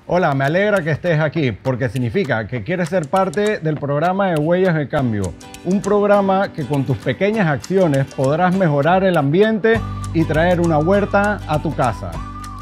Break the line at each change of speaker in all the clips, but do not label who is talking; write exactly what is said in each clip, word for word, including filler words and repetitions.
Hola, me alegra que estés aquí porque significa que quieres ser parte del programa de Huellas de Cambio, un programa que con tus pequeñas acciones podrás mejorar el ambiente y traer una huerta a tu casa.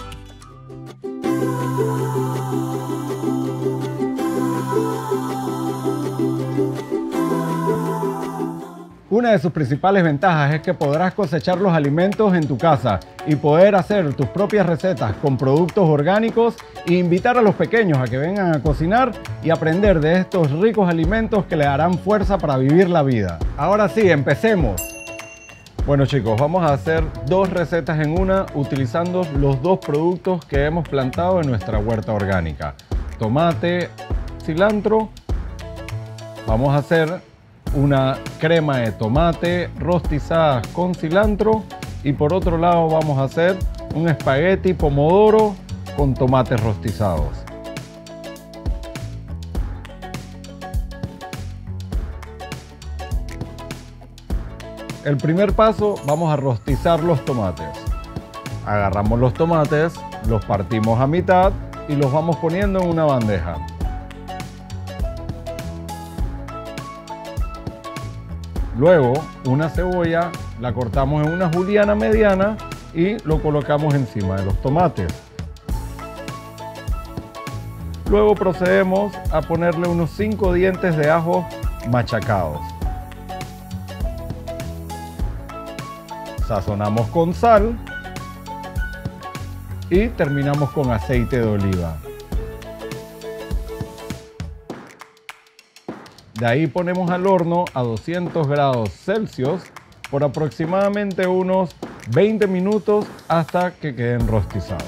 Una de sus principales ventajas es que podrás cosechar los alimentos en tu casa y poder hacer tus propias recetas con productos orgánicos e invitar a los pequeños a que vengan a cocinar y aprender de estos ricos alimentos que le darán fuerza para vivir la vida. Ahora sí, empecemos. Bueno chicos, vamos a hacer dos recetas en una utilizando los dos productos que hemos plantado en nuestra huerta orgánica. Tomate, cilantro. Vamos a hacer una crema de tomate rostizada con cilantro y por otro lado vamos a hacer un espagueti pomodoro con tomates rostizados. El primer paso, vamos a rostizar los tomates. Agarramos los tomates, los partimos a mitad y los vamos poniendo en una bandeja. Luego, una cebolla la cortamos en una juliana mediana y lo colocamos encima de los tomates. Luego procedemos a ponerle unos cinco dientes de ajo machacados. Sazonamos con sal y terminamos con aceite de oliva. De ahí ponemos al horno a doscientos grados Celsius por aproximadamente unos veinte minutos hasta que queden rostizados.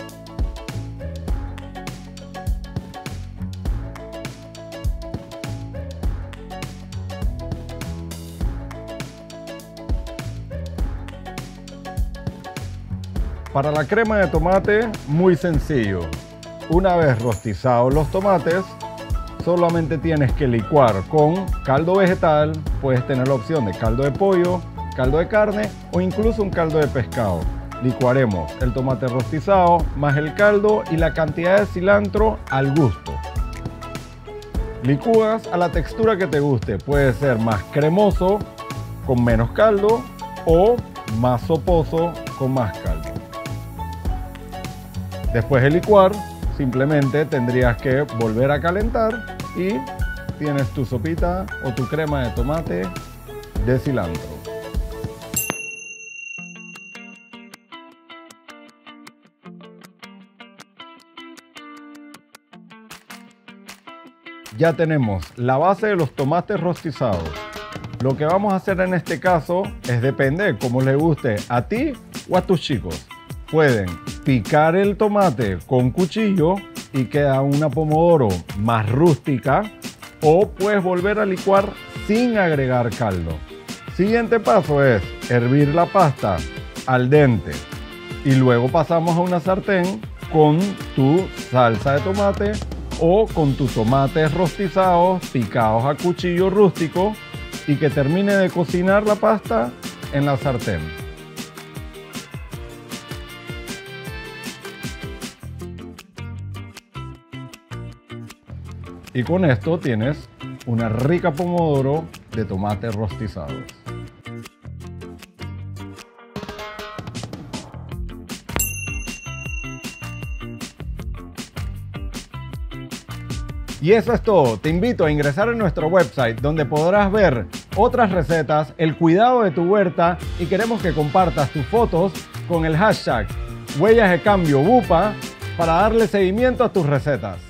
Para la crema de tomate, muy sencillo. Una vez rostizados los tomates, solamente tienes que licuar con caldo vegetal, puedes tener la opción de caldo de pollo, caldo de carne o incluso un caldo de pescado. Licuaremos el tomate rostizado más el caldo y la cantidad de cilantro al gusto. Licúas a la textura que te guste, puede ser más cremoso con menos caldo o más soposo con más caldo. Después de licuar, simplemente tendrías que volver a calentar y tienes tu sopita o tu crema de tomate de cilantro. Ya tenemos la base de los tomates rostizados. Lo que vamos a hacer en este caso es depender cómo les guste a ti o a tus chicos. Pueden picar el tomate con cuchillo y queda una pomodoro más rústica, o puedes volver a licuar sin agregar caldo. Siguiente paso es hervir la pasta al dente y luego pasamos a una sartén con tu salsa de tomate o con tus tomates rostizados picados a cuchillo rústico y que termine de cocinar la pasta en la sartén. Y con esto tienes una rica pomodoro de tomates rostizados. Y eso es todo. Te invito a ingresar en nuestro website donde podrás ver otras recetas, el cuidado de tu huerta y queremos que compartas tus fotos con el hashtag Huellas de Cambio Bupa para darle seguimiento a tus recetas.